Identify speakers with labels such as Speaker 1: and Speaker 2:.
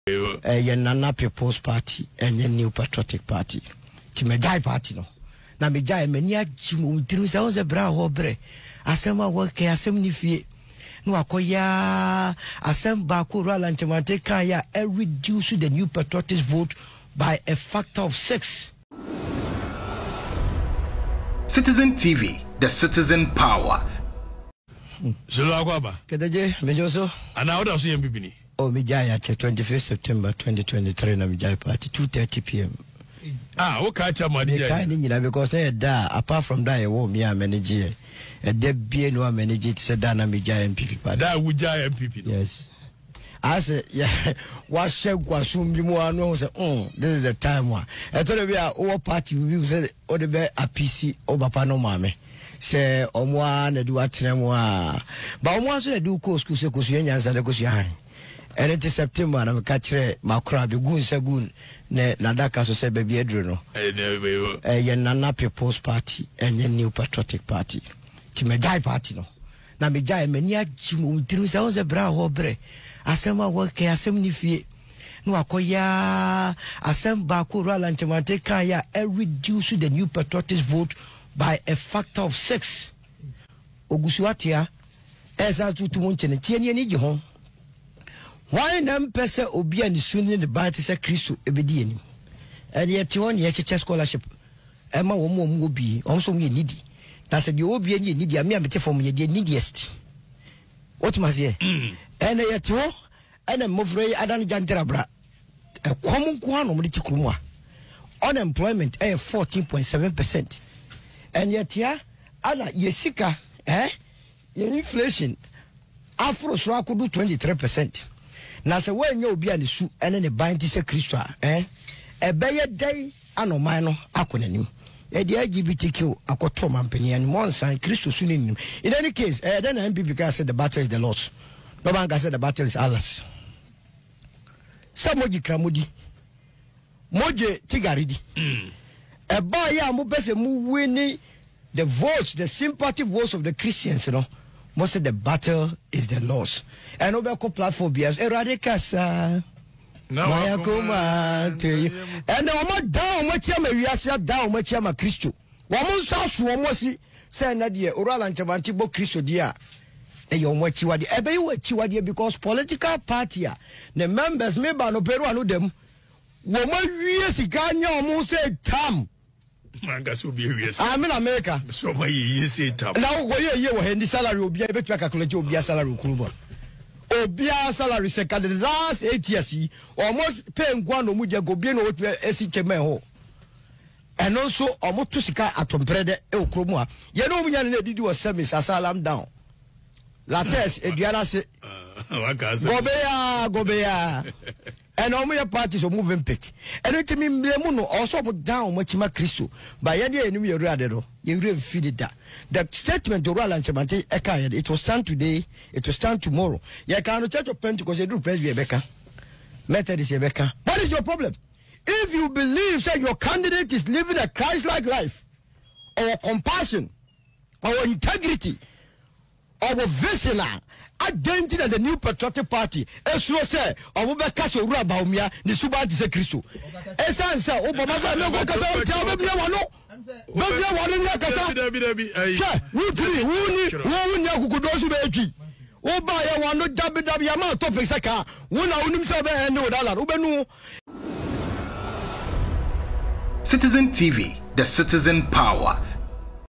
Speaker 1: Nana People's Party and the New Patriotic Party. Timejai Party no. Na mejai menia jimu tirusa onze bra hobre. Asema wake asem ni fie. No akoya asem ba ko Royal Nchemante kan ya reduce the New Patriotic vote by a factor of 6.
Speaker 2: Citizen TV, the citizen power.
Speaker 3: Zulu akwaba.
Speaker 1: Kedaje mejoso.
Speaker 3: Ana order so MPP ni.
Speaker 1: Oh, Mijaya, 25th September 2023, na Mijaya Party, 2:30 p.m.
Speaker 3: Okay, Chamadi.
Speaker 1: Because apart from that, I won't be a manager. A debut no manager to say that na Mijaya MPP Party.
Speaker 3: That would MPP.
Speaker 1: Yes. I said, yeah, what shall Guasum Limoano say, this is the time one. I told you, our party will be said, or the bear a PC over Panomame. Say, Omwa, the do at Tremoa. But once I do course, Kusians and the Kusian. And it is September, and I'm catching my crab, goon, Sagoon, Nadaka, so say, baby, Edreno. Nana People's Party and the New Patriotic Party. Timejai Party no. Na Mijai menia jimu tirusa onze bra hobre. Asema wake asem ni fie. No akoya asem ba ko Royal Nchemante kan ya reduce the New Patriotic vote by a factor of 6. Ogusuatia esa tutu nchene tieni ni je ho. Why nam pese obi ani suni ne ba te se Kristo ebedi ani. And yet one ye cheche scholarship. Ema wo mo obi, onso mo nidi. Na se de obi ani nidi am amete form ye de neediest. What must ye? And yet wo ana mofrey adan jantera bra. E kwom nko ano mo de tikrumu a. Unemployment 14.7%. And yet ya ana yesika ye inflation afro so akodu 23%. Na se when you obi ani su ene ne ban ti se Kristo ebeye dai anoman no akonanim e de LGBTQ akoto mampani ani monsan Kristo su nim. In any case then MPP can say the battle is the Lord's. No man can say the battle is ours. Samoji kramodi moje tigaridi e boy ya mo pese mu wini the votes, the sympathy votes of the Christians, you know. Most of the battle is the Lord's. And Obeko platform bias eradicasa. Maya kuma to you. And the woman down much we are down much ama Christo. Woman sauce womosi say Nadia Oral and Chavantibo Christo dia. E yo much wadi ebe you chiwadi because political party the members member no peru anu dem. Woman we sikanya omo say tam.
Speaker 3: Mangas will be here.
Speaker 1: I'm in America.
Speaker 3: So my say top.
Speaker 1: Now, where the salary will be able to calculate your salary. Obia salary second the last 8 years, almost paying one of Mudia go bien or SCMO. And also, almost to Sika at Tomprede, El Cromua. You know, we did do a service as salam down. Lattes, Ediana say, Gobea. And all my parties are moving pick. And it mean Blemuno also put down much my Christo. By any enemy radero, you really feel it that. The statement to Roland Chamante Ekaya, it was stand today, it will stand tomorrow. You can't church of Pentecost, you do Presby Rebecca. Methodist Rebecca. What is your problem? If you believe that your candidate is living a Christ-like life, or compassion, or integrity, or vision, identity of the New Patriotic Party. Esro say, Obuba Kaso Raba Umia, ni Suba di se Kristo. Esa nsa Obama no go kasa o tia be wano. Be wano nya kasa. Wo nya kukudosu be etwi. Wo ba ye wano dabi ya ma topic saka. Wo na unim se be ene odala. Wo benu.
Speaker 2: Citizen TV, the citizen power.